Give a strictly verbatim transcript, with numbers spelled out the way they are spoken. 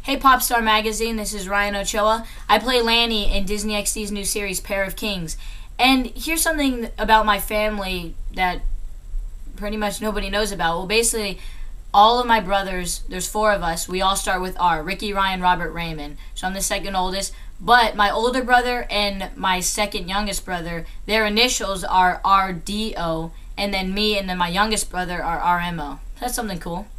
Hey Popstar Magazine, this is Ryan Ochoa. I play Lanny in Disney X D's new series, Pair of Kings. And here's something about my family that pretty much nobody knows about. Well, basically, all of my brothers, there's four of us, we all start with R. Ricky, Ryan, Robert, Raymond. So I'm the second oldest. But my older brother and my second youngest brother, their initials are R D O. And then me and then my youngest brother are R M O. That's something cool.